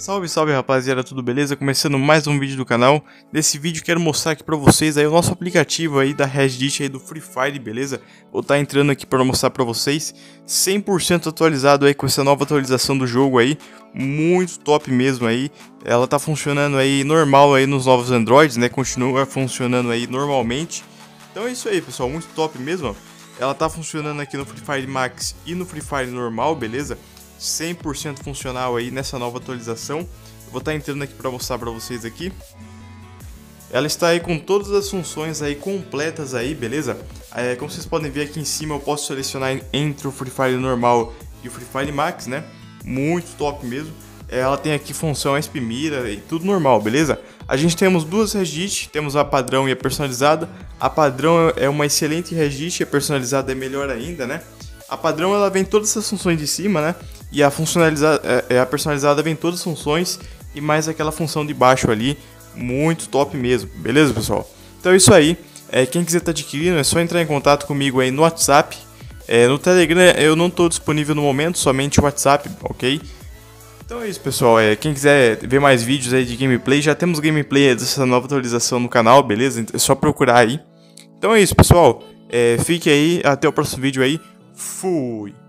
Salve, salve rapaziada, tudo beleza? Começando mais um vídeo do canal. Nesse vídeo quero mostrar aqui pra vocês aí o nosso aplicativo aí da Reddit aí do Free Fire, beleza? Vou estar entrando aqui para mostrar pra vocês, 100% atualizado aí com essa nova atualização do jogo aí, muito top mesmo aí. Ela tá funcionando aí normal aí nos novos Androids, né? Continua funcionando aí normalmente. Então é isso aí, pessoal, muito top mesmo, ó. Ela tá funcionando aqui no Free Fire Max e no Free Fire normal, beleza? 100% funcional aí nessa nova atualização. Eu vou estar entrando aqui para mostrar para vocês aqui. Ela está aí com todas as funções aí completas aí, beleza? Como vocês podem ver aqui em cima, eu posso selecionar entre o Free Fire normal e o Free Fire Max, né? Muito top mesmo. Ela tem aqui função SP Mira e tudo normal, beleza? A gente temos duas Reddit, temos a padrão e a personalizada. A padrão é uma excelente Reddit, a personalizada é melhor ainda, né? A padrão ela vem todas essas funções de cima, né? E a a personalizada vem todas as funções e mais aquela função de baixo ali, muito top mesmo, beleza, pessoal? Então é isso aí. Quem quiser estar adquirindo é só entrar em contato comigo aí no WhatsApp. No Telegram eu não estou disponível no momento, somente o WhatsApp, ok? Então é isso, pessoal. Quem quiser ver mais vídeos aí de gameplay, já temos gameplay dessa nova atualização no canal, beleza? É só procurar aí. Então é isso, pessoal. Fique aí, até o próximo vídeo aí. Fui!